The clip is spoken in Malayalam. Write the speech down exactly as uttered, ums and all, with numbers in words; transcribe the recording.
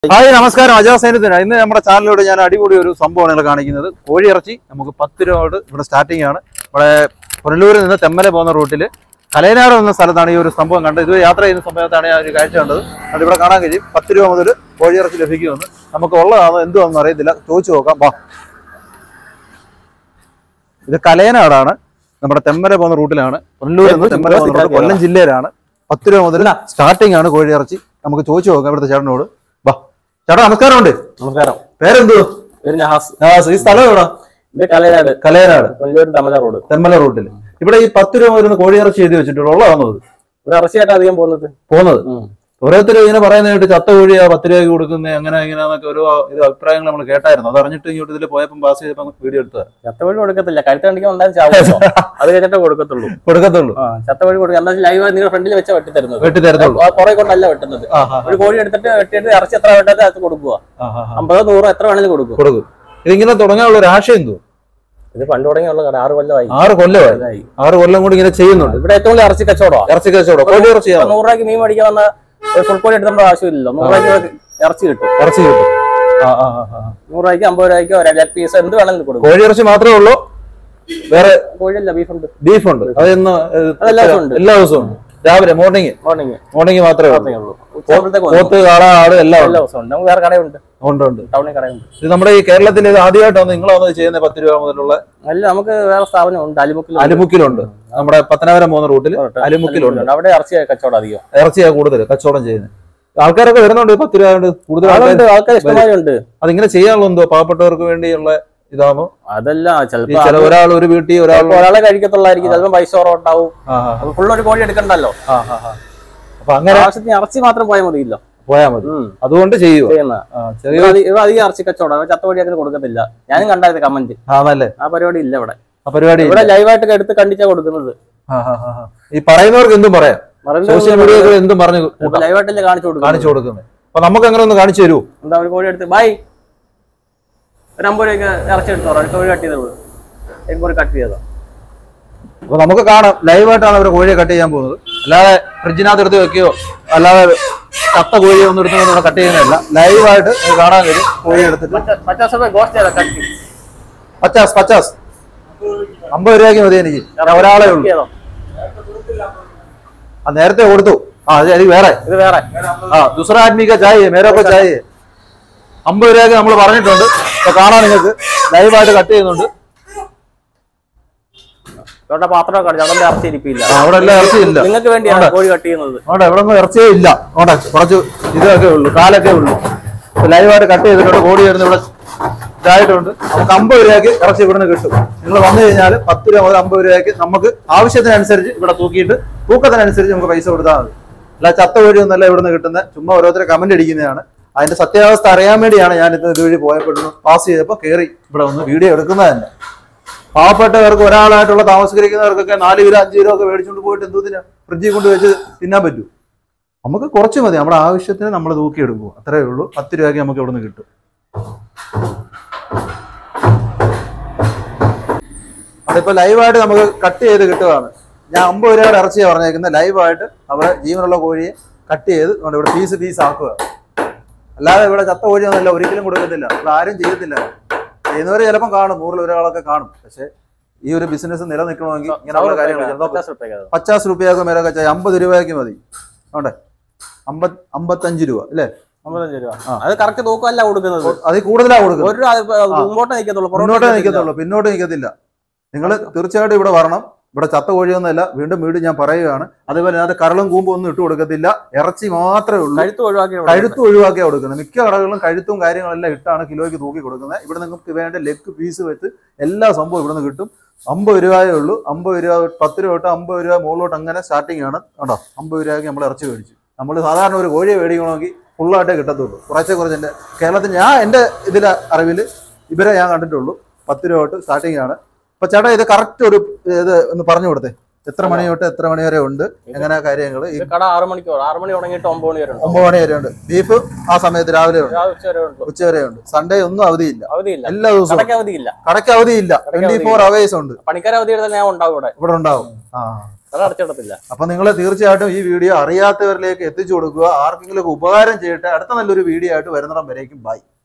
ഹായ് നമസ്കാരം, അജാസ് സൈനത്തിന്. ഇന്ന് നമ്മുടെ ചാനലിലൂടെ ഞാൻ അടിപൊളി ഒരു സംഭവമാണ് നിങ്ങൾ കാണിക്കുന്നത്. കോഴിയിറച്ചി നമുക്ക് പത്ത് രൂപ തൊട്ട് ഇവിടെ സ്റ്റാർട്ടിംഗ് ആണ്. ഇവിടെ പുനലൂരിൽ നിന്ന് തെമ്മല പോകുന്ന റൂട്ടിൽ കലയനാട് എന്ന സ്ഥലത്താണ് ഈ ഒരു സംഭവം കണ്ടത്. ഇത് യാത്ര ചെയ്യുന്ന സമയത്താണ് ഞാൻ ഒരു കാഴ്ച കണ്ടത്. അത് ഇവിടെ കാണാൻ കഴിയും. പത്ത് രൂപ മുതൽ കോഴിയിറച്ചി ലഭിക്കുമെന്ന്. നമുക്ക് ഉള്ളതാണോ എന്തുവാണെന്ന് അറിയത്തില്ല, ചോദിച്ചു നോക്കാം. വാ, ഇത് കലയനാടാണ്, നമ്മുടെ തെമ്മല പോകുന്ന റൂട്ടിലാണ്. പുനലൂരിൽ നിന്ന് തെമ്മല പോകുന്ന റൂട്ട് കൊല്ലം ജില്ലയിലാണ്. പത്ത് രൂപ മുതൽ സ്റ്റാർട്ടിംഗ് ആണ് കോഴിയിറച്ചി. നമുക്ക് ചോദിച്ചു നോക്കാം ഇവിടുത്തെ ചേട്ടനോട്. വാ ചേട്ടാ, നമസ്കാരമുണ്ട്. നമസ്കാരം. പേരെന്തോ? ഈ സ്ഥലം എവിടാ? കലയനാട്. കലയനാട് തെമ്മല റോഡ്. തെമ്മല റൂട്ടിൽ ഇവിടെ ഈ പത്ത് രൂപ വരുന്ന കോഴിയിറച്ചി എഴുതി വെച്ചിട്ടുള്ള ഉള്ളതാണോ? ഇവിടെ ഇറച്ചിയായിട്ട് അധികം പോകുന്നത് പോകുന്നത് ഓരോരുത്തർ ഇങ്ങനെ പറയുന്നതായിട്ട് ചത്ത കോഴിയാ പത്ത് രൂപയ്ക്ക് കൊടുക്കുന്നത്, അങ്ങനെ ഇങ്ങനെയാന്നൊക്കെ ഒരു ഇത് അഭിപ്രായങ്ങൾ നമ്മൾ കേട്ടായിരുന്നു. അത് അറിഞ്ഞിട്ട് ഇങ്ങോട്ട് ഇതിൽ പോയപ്പോൾ പാസ് ചെയ്തപ്പോൾ വീഡിയോ എടുത്തത്. ചത്തവഴി കൊടുക്കത്തില്ല, കരുത്ത് കണ്ടിക്കാൻ ഉണ്ടാകും ചാവും. അത് കഴിഞ്ഞിട്ട് കൊടുക്കത്തുള്ളൂ കൊടുക്കത്തുള്ളൂ ചത്തവഴി കൊടുക്കുക. എന്താ ലൈവ് നിങ്ങൾ ഫ്രണ്ടിൽ വെച്ച വെട്ടി തരുന്നത്, വെട്ടി തരുന്നുള്ളൂ. കുറെ കൊണ്ടല്ല വെട്ടുന്നത്. ഒരു കോഴി എടുത്തിട്ട് വെട്ടിയിട്ട് ഇറച്ചി എത്ര വെട്ടാതെ അത് കൊടുക്കുക. അമ്പതോ നൂറോ എത്ര വേണമെങ്കിലും കൊടുക്കും കൊടുക്കും ഇതിങ്ങനെ തുടങ്ങാനുള്ള ഒരു ആശയം എന്തോ? ഇത് പണ്ട് തുടങ്ങിയുള്ള കട ആറ് കൊല്ലമായി. ആറ് കൊല്ലമായി ആറ് കൊല്ലം കൊണ്ട് ഇങ്ങനെ ചെയ്യുന്നുണ്ട്. ഇവിടെ ഏറ്റവും കൂടുതൽ ഇറച്ചി കച്ചവടം. ഇറച്ചി കച്ചവടം. കോഴി ഇറച്ചി നൂറ് രൂപയ്ക്ക് മീൻ മേടിക്കാൻ വന്ന ഫുൾ കോഴി എടുക്കേണ്ട ആവശ്യമില്ലല്ലോ. നൂറ് രൂപയ്ക്ക് ഇറച്ചി കിട്ടും. ഇറച്ചി കിട്ടും. നൂറ് രൂപയ്ക്ക് അമ്പത് രൂപയ്ക്കോ ലെഗ് പീസ് എന്ത് വേണമെങ്കിലും കൊടുക്കും. കോഴി ഇറച്ചി മാത്രമേ ഉള്ളൂ, വേറെ കോഴിയല്ല ബീഫുണ്ട്. ബീഫുണ്ട്. അതെന്ന് എല്ലാ ദിവസവും ഉണ്ട്. എല്ലാ ദിവസവും ഉണ്ട്. രാവിലെ മോർണിംഗ് മോർണിംഗ് മോർണിംഗ് മാത്രമേ ഉള്ളൂ. പോത്ത് കാള ആട് എല്ലാം എല്ലാ ദിവസവും ഉണ്ട്. നമുക്ക് വേറെ കടയുണ്ട്. ഉണ്ട് ഉണ്ട് ടൗണിൽ കടയുണ്ട്. ഇത് നമ്മുടെ ഈ കേരളത്തിൽ ഇത് ആദ്യമായിട്ടാണ് നിങ്ങളാണ് ചെയ്യുന്നത് പത്ത് രൂപ മുതലുള്ള? അല്ല, നമുക്ക് വേറെ സ്ഥാപനം ഉണ്ട്. അലിമുക്കിൽ അലിമുക്കിലുണ്ട്. നമ്മുടെ പത്തനാപുരം പോകുന്ന റൂട്ടിൽ അലിമുക്കിലുണ്ട്. അവിടെ ഇറച്ചി കച്ചവടം അധികം. ഇറച്ചിയാണ് കൂടുതൽ കച്ചവടം ചെയ്യുന്നത്. ആൾക്കാരൊക്കെ വരുന്നുണ്ട് പത്ത് രൂപ കൊണ്ട്. കൂടുതൽ ആൾക്കാർ ഇഷ്ടമായി ഉണ്ട്. അതിങ്ങനെ ചെയ്യാനുള്ള എന്തോ പാവപ്പെട്ടവർക്ക് വേണ്ടിയുള്ള ഇതാണോ? അതല്ല, ചിലപ്പോ ഒരാൾ ഒരു വീട്ടിൽ ഒരാൾ ഒരാളെ കഴിക്കത്തുള്ളായിരിക്കും. ചിലപ്പോൾ പൈസ കുറവുണ്ടാവും. ഫുള്ള് ഒരു കോഴി എടുക്കണ്ടല്ലോ. അപ്പൊ അങ്ങനെ ആവശ്യത്തിന് ഇറച്ചി മാത്രം പോയാൽ മതിയില്ലോ. പോയാൽ മതി. അതുകൊണ്ട് ചെയ്യുക. അധികം ഇറച്ചി കച്ചവടം ചത്തവഴി അങ്ങനെ കൊടുക്കത്തില്ല. ഞാനും കണ്ടായിരുന്നു കമന്റ്. ആണല്ലേ? ആ പരിപാടി ഇല്ല ഇവിടെ. ആ പരിപാടി ഇവിടെ ലൈവായിട്ട് എടുത്ത് കണ്ടിച്ചാ കൊടുക്കുന്നത്. ഈ പറയുന്നവർക്ക് എന്തും പറയാം. സോഷ്യൽ മീഡിയയിൽ എന്തും പറഞ്ഞു ലൈവായിട്ടല്ലേ കാണിച്ചു കൊടുക്കും കാണിച്ചു കൊടുക്കുന്നത്. അപ്പൊ നമുക്ക് അങ്ങനെ ഒന്ന് കാണിച്ചു തരുമോ? എന്താ, ഒരു കോഴി എടുത്ത് ബൈ ഒരു അമ്പത് രൂപയ്ക്ക് ഇറച്ചി എടുത്തോളൂ. കോഴി കട്ട് ചെയ്തോളൂ. കോഴി കട്ട് ചെയ്തോ. അപ്പൊ നമുക്ക് കാണാം ലൈവായിട്ടാണ് അവർ കോഴിയെ കട്ട് ചെയ്യാൻ പോകുന്നത്. അല്ലാതെ ഫ്രിഡ്ജിനകത്ത് എടുത്ത് വെക്കുകയോ അല്ലാതെ കത്ത കോഴിയെ ഒന്നും എടുത്ത് ഇവിടെ കട്ട് ചെയ്യുന്നതല്ല. ലൈവായിട്ട് കാണാൻ കഴിയും. കോഴി എടുത്തിട്ട് പച്ചാസ് പച്ചാസ് അമ്പത് രൂപയ്ക്ക് മതി എനിക്ക്. ഒരാളെ ഉള്ളൂ. ആ നേരത്തെ കൊടുത്തു. ആ അത് വേറെ ഇത് വേറെ ആ ദുസറ ആദ്മിക ചായ മേരൊക്കെ ചായ അമ്പത് രൂപയ്ക്ക് നമ്മൾ പറഞ്ഞിട്ടുണ്ട്. അപ്പൊ കാണാൻ നിങ്ങൾക്ക് ലൈവായിട്ട് കട്ട് ചെയ്യുന്നുണ്ട്. പാത്രം ഇറച്ചി ഇരിപ്പില്ല. അവിടെ എല്ലാം ഇറച്ചിയില്ല. നിങ്ങൾക്ക് വേണ്ടിയാണ് കോഴി കട്ട് ചെയ്യുന്നത്. അവിടെ ഇവിടെ ഒന്നും ഇറച്ചിയേ ഇല്ല. അവിടെ കുറച്ച് ഇതൊക്കെ ഉള്ളൂ, കാലൊക്കെ ഉള്ളൂ. ലൈവായിട്ട് കട്ട് ചെയ്തിട്ടുണ്ട്. കോഴി വരുന്ന ഇവിടെ ഇതായിട്ടുണ്ട്. നമുക്ക് അമ്പത് രൂപയ്ക്ക് ഇറച്ചി ഇവിടുന്ന് കിട്ടും. നിങ്ങൾ വന്നു കഴിഞ്ഞാൽ പത്ത് രൂപ മുതൽ അമ്പത് രൂപയ്ക്ക് നമുക്ക് ആവശ്യത്തിനനുസരിച്ച് ഇവിടെ തൂക്കിയിട്ട് തൂക്കത്തിനനുസരിച്ച് നമുക്ക് പൈസ കൊടുത്താൽ മതി. അല്ല ചത്ത കോഴിയൊന്നല്ല ഇവിടുന്ന് കിട്ടുന്നത്. ചുമ്മാ ഓരോരുത്തരെ കമന്റ് അടിക്കുന്നതാണ്. അതിന്റെ സത്യാവസ്ഥ അറിയാൻ വേണ്ടിയാണ് ഞാൻ ഇന്ന് ഇതുവഴി പോയപ്പെടുന്നു പാസ് ചെയ്തപ്പോൾ കയറി ഇവിടെ ഒന്ന് വീഡിയോ എടുക്കുന്നത് തന്നെ. പാവപ്പെട്ടവർക്ക് ഒരാളായിട്ടുള്ള താമസിക്കുന്നവർക്കൊക്കെ നാല് കിലോ അഞ്ച് കിലോ ഒക്കെ മേടിച്ചുകൊണ്ട് പോയിട്ട് എന്തോതിനാ ഫ്രിഡ്ജിൽ കൊണ്ട് വെച്ച് തിന്നാൻ പറ്റൂ? നമുക്ക് കുറച്ച് മതി. നമ്മുടെ ആവശ്യത്തിന് നമ്മൾ തൂക്കിയെടുക്കുക, അത്രേ ഉള്ളൂ. പത്ത് രൂപയ്ക്ക് നമുക്ക് ഇവിടുന്ന് കിട്ടും. അതിപ്പോ ലൈവായിട്ട് നമുക്ക് കട്ട് ചെയ്ത് കിട്ടുകയാണ്. ഞാൻ അമ്പത് രൂപയുടെ ഇറച്ചിയാണ് പറഞ്ഞേക്കുന്നത്. ലൈവായിട്ട് അവിടെ ജീവനുള്ള കോഴിയെ കട്ട് ചെയ്ത് ഇവിടെ പീസ് പീസ് ആക്കുക. അല്ലാതെ ഇവിടെ ചത്ത കോഴിയൊന്നുമല്ല, ഒരിക്കലും കൊടുക്കത്തില്ല. ഇവിടെ ആരും ചെയ്യത്തില്ല. ചെയ്യുന്നവര് ചിലപ്പോൾ കാണും, നൂറിൽ ഒരാളൊക്കെ കാണും. പക്ഷെ ഈ ഒരു ബിസിനസ് നിലനിൽക്കണമെങ്കിൽ ഇങ്ങനെയുള്ള കാര്യങ്ങൾ പച്ചാസ് രൂപയൊക്കെ മേലൊക്കെ ചെയ്യാം. അമ്പത് രൂപയ്ക്ക് മതി. ആണ്ടെ അമ്പത് അമ്പത്തഞ്ച് രൂപ അല്ലേ? അമ്പത്തഞ്ച് രൂപ. അത് കറക്റ്റ് തൂക്കമല്ല കൊടുക്കുന്നത്. അതിൽ കൂടുതലാണ് കൊടുക്കുന്നത്. മുന്നോട്ടേ നിൽക്കത്തുള്ളൂ, മുന്നോട്ടേ നിൽക്കത്തുള്ളൂ, പിന്നോട്ട് നിൽക്കത്തില്ല. നിങ്ങൾ തീർച്ചയായിട്ടും ഇവിടെ വരണം. ഇവിടെ ചത്ത കോഴിയൊന്നുമല്ല. വീണ്ടും വീണ്ടും ഞാൻ പറയുകയാണ്. അതുപോലെ അതിനകത്ത് കരളും കൂമ്പും ഒന്നും ഇട്ട് കൊടുക്കത്തില്ല. ഇറച്ചി മാത്രമേ ഉള്ളൂ. കഴുത്ത് ഒഴിവാക്കി കഴുത്ത് ഒഴിവാക്കിയാണ് കൊടുക്കുന്നത്. മിക്ക കടകളിലും കഴുത്തും കാര്യങ്ങളെല്ലാം ഇട്ടാണ് കിലോയ്ക്ക് തൂക്കി കൊടുക്കുന്നത്. ഇവിടെ നിങ്ങൾക്ക് വേണ്ട ലെഗ് പീസ് വെച്ച് എല്ലാ സംഭവം ഇവിടെ നിന്ന് കിട്ടും. അമ്പത് രൂപയേ ഉള്ളൂ. അമ്പത് രൂപ പത്ത് രൂപ തൊട്ട് അമ്പത് രൂപ മുകളിലോട്ട് അങ്ങനെ സ്റ്റാർട്ടിംഗ് ആണ്. കേട്ടോ, അമ്പത് രൂപയ്ക്ക് നമ്മൾ ഇറച്ചി മേടിച്ചു. നമ്മൾ സാധാരണ ഒരു കോഴിയെ മേടിക്കണമെങ്കിൽ ഫുള്ളായിട്ടേ കിട്ടത്തുള്ളൂ. കുറച്ചേ കുറച്ച് എൻ്റെ കേരളത്തിൽ ഞാൻ എൻ്റെ ഇതിലെ അറിവിൽ ഇവരെ ഞാൻ കണ്ടിട്ടുള്ളൂ. പത്ത് രൂപ തൊട്ട് സ്റ്റാർട്ടിംഗ് ആണ്. അപ്പൊ ചേട്ടാ ഇത് കറക്റ്റ് ഒരു ഇത് ഒന്ന് പറഞ്ഞു കൊടുത്തേ. എത്ര മണി തൊട്ട് എത്ര മണി വരെ ഉണ്ട്, എങ്ങനെ കാര്യങ്ങൾ? ഈ കട ആറ് മണിക്കോ ആറ് മണി തുടങ്ങിയിട്ട് ഒമ്പത് മണി വരെ ഒമ്പത് മണി വരെ ഉണ്ട്. ബീഫ് ആ സമയത്ത് രാവിലെ ഉണ്ട്, ഉച്ച വരെ ഉണ്ട്. സൺഡേ ഒന്നും അവധിയില്ല. എല്ലാ ദിവസവും കടയ്ക്ക് അവധിയില്ല. ട്വന്റി ഫോർ അവേഴ്സ് ഉണ്ട്. പണിക്കാർ അവധി ഇവിടെ ഉണ്ടാവും. ഇവിടെ ഉണ്ടാവും. ആ അത് അടച്ചിടത്തില്ല. അപ്പൊ നിങ്ങൾ തീർച്ചയായിട്ടും ഈ വീഡിയോ അറിയാത്തവരിലേക്ക് എത്തിച്ചു കൊടുക്കുക. ആർക്കെങ്കിലും ഉപകാരം ചെയ്യട്ടെ. അടുത്ത നല്ലൊരു വീഡിയോ ആയിട്ട് വരുന്നിടം വരേക്കും ബൈ.